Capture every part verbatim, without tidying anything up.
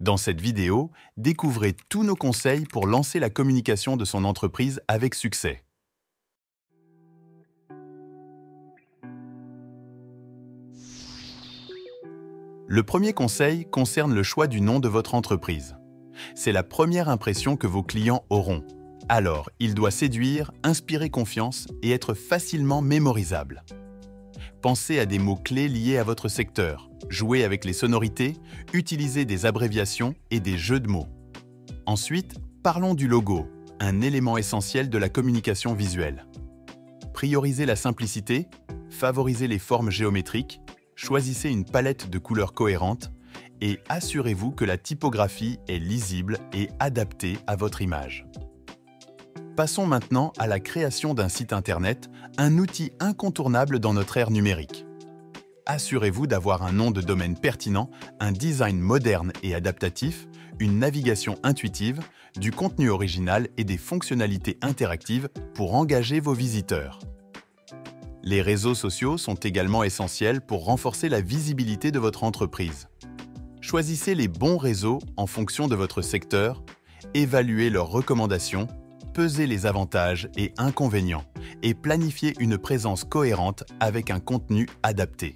Dans cette vidéo, découvrez tous nos conseils pour lancer la communication de son entreprise avec succès. Le premier conseil concerne le choix du nom de votre entreprise. C'est la première impression que vos clients auront. Alors, il doit séduire, inspirer confiance et être facilement mémorisable. Pensez à des mots-clés liés à votre secteur, jouez avec les sonorités, utilisez des abréviations et des jeux de mots. Ensuite, parlons du logo, un élément essentiel de la communication visuelle. Priorisez la simplicité, favorisez les formes géométriques, choisissez une palette de couleurs cohérentes et assurez-vous que la typographie est lisible et adaptée à votre image. Passons maintenant à la création d'un site Internet, un outil incontournable dans notre ère numérique. Assurez-vous d'avoir un nom de domaine pertinent, un design moderne et adaptatif, une navigation intuitive, du contenu original et des fonctionnalités interactives pour engager vos visiteurs. Les réseaux sociaux sont également essentiels pour renforcer la visibilité de votre entreprise. Choisissez les bons réseaux en fonction de votre secteur, évaluez leurs recommandations, pesez les avantages et inconvénients et planifiez une présence cohérente avec un contenu adapté.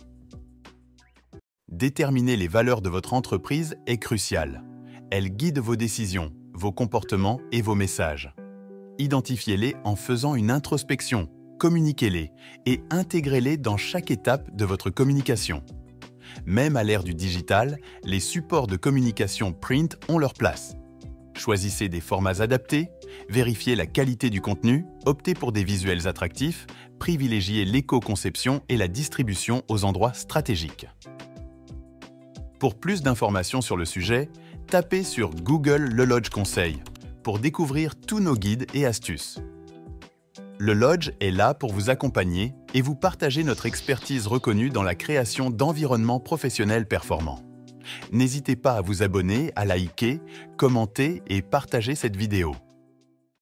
Déterminer les valeurs de votre entreprise est crucial. Elles guident vos décisions, vos comportements et vos messages. Identifiez-les en faisant une introspection, communiquez-les et intégrez-les dans chaque étape de votre communication. Même à l'ère du digital, les supports de communication print ont leur place. Choisissez des formats adaptés, vérifiez la qualité du contenu, optez pour des visuels attractifs, privilégiez l'éco-conception et la distribution aux endroits stratégiques. Pour plus d'informations sur le sujet, tapez sur Google Le Lodge Conseil pour découvrir tous nos guides et astuces. Le Lodge est là pour vous accompagner et vous partager notre expertise reconnue dans la création d'environnements professionnels performants. N'hésitez pas à vous abonner, à liker, commenter et partager cette vidéo.